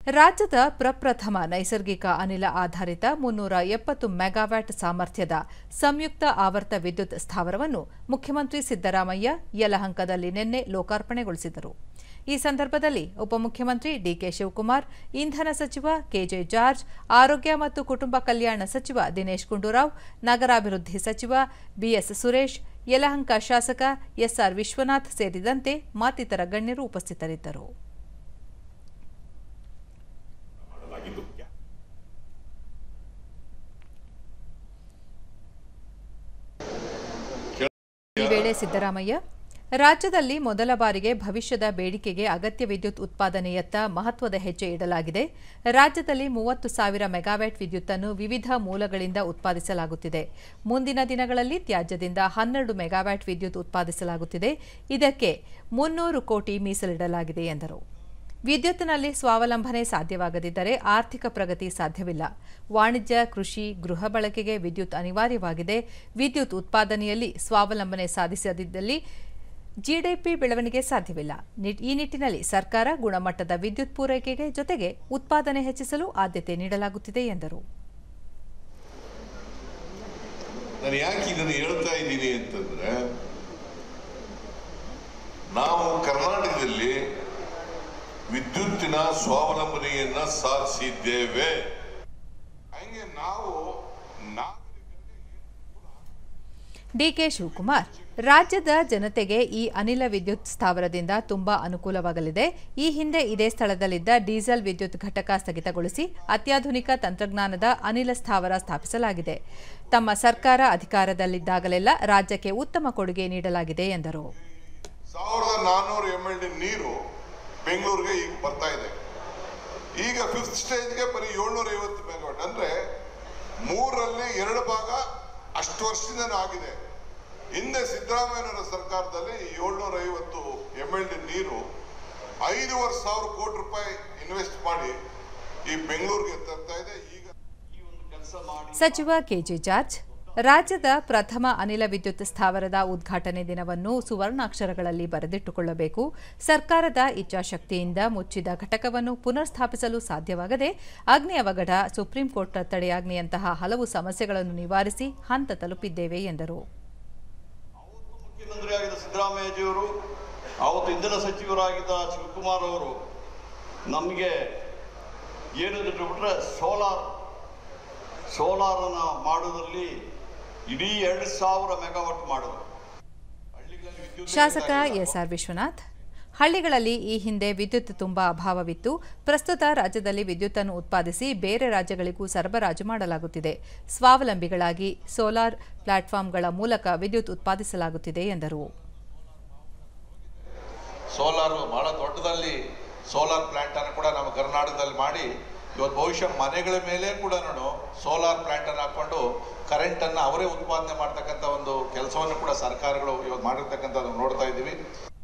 ರಾಜ್ಯದ ಪ್ರಪ್ರಥಮ ನೈಸರ್ಗಿಕ ಅನಿಲ ಆಧಾರಿತ 370 ಮೆಗಾವ್ಯಾಟ್ ಸಾಮರ್ಥ್ಯದ ಸಂಯುಕ್ತ ಆವರ್ತ ವಿದ್ಯುತ್ ಸ್ಥಾವರವನ್ನು ಮುಖ್ಯಮಂತ್ರಿ ಸಿದ್ದರಾಮಯ್ಯ ಯಲಹಂಕದಲ್ಲಿ ನಿನ್ನೆ ಲೋಕಾರ್ಪಣೆಗೊಳಿಸಿದರು. ಈ ಸಂದರ್ಭದಲ್ಲಿ ಉಪಮುಖ್ಯಮಂತ್ರಿ ಡಿಕೆ ಶಿವಕುಮಾರ್, ಇಂಧನ ಸಚಿವ ಕೆಜೆ ಜಾರ್ಜ್, ಆರೋಗ್ಯ ಮತ್ತು ಕುಟುಂಬ ಕಲ್ಯಾಣ ಸಚಿವ ದಿನೇಶ್ ಗುಂಡೂರಾವ್, ನಗರಾಭಿವೃದ್ಧಿ ಸಚಿವ ಬಿಎಸ್ ಸುರೇಶ್, ಯಲಹಂಕ ಶಾಸಕ ಎಸ್ಆರ್ ವಿಶ್ವನಾಥ್ ಸೇರಿದಂತೆ ಮತ್ತಿತರ ಗಣ್ಯರು ಉಪಸ್ಥಿತರಿದ್ದರು. ಈ ವೇಳೆ ಸಿದ್ದರಾಮಯ್ಯ, ರಾಜ್ಯದಲ್ಲಿ ಮೊದಲ ಬಾರಿಗೆ ಭವಿಷ್ಯದ ಬೇಡಿಕೆಗೆ ಅಗತ್ಯ ವಿದ್ಯುತ್ ಉತ್ಪಾದನೆಯತ್ತ ಮಹತ್ವದ ಹೆಜ್ಜೆ ಇಡಲಾಗಿದೆ. ರಾಜ್ಯದಲ್ಲಿ 30,000 ಮೆಗಾವ್ಯಾಟ್ ವಿದ್ಯುತ್ತನ್ನು ವಿವಿಧ ಮೂಲಗಳಿಂದ ಉತ್ಪಾದಿಸಲಾಗುತ್ತಿದೆ. ಮುಂದಿನ ದಿನಗಳಲ್ಲಿ ತ್ಯಾಜ್ಯದಿಂದ 12 ಮೆಗಾವ್ಯಾಟ್ ವಿದ್ಯುತ್ ಉತ್ಪಾದಿಸಲಾಗುತ್ತಿದೆ. ಇದಕ್ಕೆ 300 ಕೋಟಿ ಮೀಸಲಿಡಲಾಗಿದೆ ಎಂದರು. ವಿದ್ಯುತ್ನಲ್ಲಿ ಸ್ವಾವಲಂಬನೆ ಸಾಧ್ಯವಾಗದಿದ್ದರೆ ಆರ್ಥಿಕ ಪ್ರಗತಿ ಸಾಧ್ಯವಿಲ್ಲ. ವಾಣಿಜ್ಯ, ಕೃಷಿ, ಗೃಹ ಬಳಕೆಗೆ ವಿದ್ಯುತ್ ಅನಿವಾರ್ಯವಾಗಿದೆ. ವಿದ್ಯುತ್ ಉತ್ಪಾದನೆಯಲ್ಲಿ ಸ್ವಾವಲಂಬನೆ ಸಾಧಿಸದಿದ್ದಲ್ಲಿ ಜಿಡಿಪಿ ಬೆಳವಣಿಗೆ ಸಾಧ್ಯವಿಲ್ಲ. ಈ ನಿಟ್ಟಿನಲ್ಲಿ ಸರ್ಕಾರ ಗುಣಮಟ್ಟದ ವಿದ್ಯುತ್ ಪೂರೈಕೆಗೆ ಜೊತೆಗೆ ಉತ್ಪಾದನೆ ಹೆಚ್ಚಿಸಲು ಆದ್ಯತೆ ನೀಡಲಾಗುತ್ತಿದೆ ಎಂದರು. ನಾನು ಯಾಕೆ ಇದನ್ನು ಹೇಳ್ತಾ ಇದ್ದೀನಿ ಅಂತಂದ್ರೆ, ನಾವು ಕರ್ನಾಟಕದಲ್ಲಿ ವಿದ್ಯುತ್ತಿನ ಸ್ವಾವಲಂಬನೆಯನ್ನ ಸಾಧಿಸಿದ್ದೇವೆ. ಹಂಗೆ ನಾವು ಡಿಕೆ ಶಿವಕುಮಾರ್, ರಾಜ್ಯದ ಜನತೆಗೆ ಈ ಅನಿಲ ವಿದ್ಯುತ್ ಸ್ಥಾವರದಿಂದ ತುಂಬಾ ಅನುಕೂಲವಾಗಲಿದೆ. ಈ ಹಿಂದೆ ಇದೇ ಸ್ಥಳದಲ್ಲಿದ್ದ ಡೀಸೆಲ್ ವಿದ್ಯುತ್ ಘಟಕ ಸ್ಥಗಿತಗೊಳಿಸಿ ಅತ್ಯಾಧುನಿಕ ತಂತ್ರಜ್ಞಾನದ ಅನಿಲ ಸ್ಥಾವರ ಸ್ಥಾಪಿಸಲಾಗಿದೆ. ತಮ್ಮ ಸರ್ಕಾರ ಅಧಿಕಾರದಲ್ಲಿದ್ದಾಗಲೆಲ್ಲ ರಾಜ್ಯಕ್ಕೆ ಉತ್ತಮ ಕೊಡುಗೆ ನೀಡಲಾಗಿದೆ ಎಂದರು. 1400 MLD ನೀರು ಬೆಂಗಳೂರಿಗೆ ಈಗ ಬರ್ತಾ ಇದೆ. ಈಗ 5th ಸ್ಟೇಜ್ಗೆ ಬರೀ 750 ಮೆಗಾವಾಟ್, ಅಂದ್ರೆ 3ರಲ್ಲಿ 2 ಭಾಗ ಅಷ್ಟು ವರ್ಷದಿಂದ ಆಗಿದೆ. ಹಿಂದೆ ಸಿದ್ದರಾಮಯ್ಯನವರ ಸರ್ಕಾರದಲ್ಲಿ 750 MLD ನೀರು 5,500 ಕೋಟಿ ರೂಪಾಯಿ ಇನ್ವೆಸ್ಟ್ ಮಾಡಿ ಈ ಬೆಂಗಳೂರಿಗೆ ತರ್ತಾ ಇದೆ. ಈಗ ಈ ಒಂದು ಕೆಲಸ ಮಾಡಿ ಸಚಿವ ಕೆಜೆ ಜಾರ್ಜ್, ರಾಜ್ಯದ ಪ್ರಥಮ ಅನಿಲ ವಿದ್ಯುತ್ ಸ್ಥಾವರದ ಉದ್ಘಾಟನೆ ದಿನವನ್ನು ಸುವರ್ಣಾಕ್ಷರಗಳಲ್ಲಿ ಬರೆದಿಟ್ಟುಕೊಳ್ಳಬೇಕು. ಸರ್ಕಾರದ ಇಚ್ಛಾಶಕ್ತಿಯಿಂದ ಮುಚ್ಚಿದ ಘಟಕವನ್ನು ಪುನರ್ ಸ್ಥಾಪಿಸಲು ಸಾಧ್ಯವಾಗದೆ ಅಗ್ನಿ ಅವಘಡ, ಸುಪ್ರೀಂ ಕೋರ್ಟ್ ತಡೆಯಾಜ್ಞೆಯಂತಹ ಹಲವು ಸಮಸ್ಯೆಗಳನ್ನು ನಿವಾರಿಸಿ ಹಂತ ತಲುಪಿದ್ದೇವೆ ಎಂದರು. ಮುಖ್ಯಮಂತ್ರಿಯಾಗಿದ್ದ ಸಿದ್ದರಾಮಯ್ಯಜಿಯವರು, ಅವತ್ತು ಇಂಧನ ಸಚಿವರಾಗಿದ್ದ ಶಿವಕುಮಾರ್ ಅವರು ನಮಗೆ ಏನು ಬಿಟ್ಟರೆ ಸೋಲಾರ್ ಅನ್ನು ಮಾಡುವುದರಲ್ಲಿ ಇಡೀ 2,000 ಮೆಗಾವಾಟ್ ಮಾಡಿದ್ರು. ಶಾಸಕ ಎಸ್ಆರ್ ವಿಶ್ವನಾಥ್, ಹಳ್ಳಿಗಳಲ್ಲಿ ಈ ಹಿಂದೆ ವಿದ್ಯುತ್ ತುಂಬಾ ಅಭಾವವಿತ್ತು. ಪ್ರಸ್ತುತ ರಾಜ್ಯದಲ್ಲಿ ವಿದ್ಯುತ್ತನ್ನು ಉತ್ಪಾದಿಸಿ ಬೇರೆ ರಾಜ್ಯಗಳಿಗೂ ಸರಬರಾಜು ಮಾಡಲಾಗುತ್ತಿದೆ. ಸ್ವಾವಲಂಬಿಗಳಾಗಿ ಸೋಲಾರ್ ಪ್ಲಾಟ್ಫಾರ್ಮ್ಗಳ ಮೂಲಕ ವಿದ್ಯುತ್ ಉತ್ಪಾದಿಸಲಾಗುತ್ತಿದೆ ಎಂದರು. ಸೋಲಾರ್ ಬಹಳ ದೊಡ್ಡದಲ್ಲಿ ಸೋಲಾರ್ ಪ್ಲಾಂಟ್ ಅನ್ನು ಕೂಡ ನಮ್ಮ ಕರ್ನಾಟಕದಲ್ಲಿ ಮಾಡಿ ಇವತ್ತು ಬಹುಶಃ ಮನೆಗಳ ಮೇಲೆ ಕೂಡ ಸೋಲಾರ್ ಪ್ಲಾಂಟ್ ಅನ್ನು ಹಾಕೊಂಡು ಕರೆಂಟ್ ಅನ್ನು ಅವರೇ ಉತ್ಪಾದನೆ ಮಾಡ್ತಕ್ಕಂಥ ಒಂದು ಕೆಲಸವನ್ನು ಕೂಡ ಸರ್ಕಾರಗಳು ಇವತ್ತು ಮಾಡಿರ್ತಕ್ಕಂಥದ್ದು ನೋಡ್ತಾ ಇದ್ದೀವಿ.